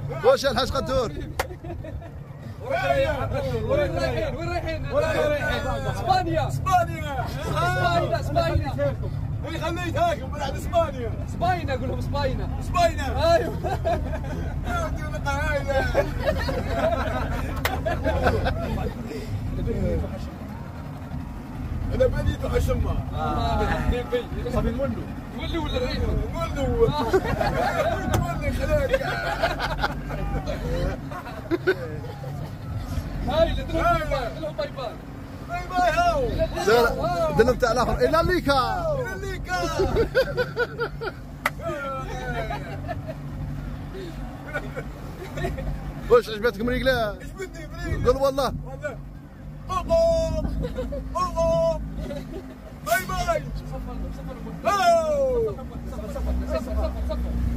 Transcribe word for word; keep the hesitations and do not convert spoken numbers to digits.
واش الحاج قدور؟ وين رايحين؟ وين رايحين؟ وين رايحين؟ اسبانيا اسبانيا اسبانيا اسبانيا اللي خليتهاكم بلعب اسبانيا اسبانيا قول لهم اسبانيا اسبانيا ايوه انا بديت حشمه صافي نولوا نولوا ولا غير نولوا نولي خلاك هاي اللي لهم باي باي باي باي هاو دلم تاع الاخر الى الليكا الى الليكا واش عجبتكم رجلاه؟ عجبتني بريد قول والله والله اوه اوه باي باي صفر صفر هاو صفر صفر صفر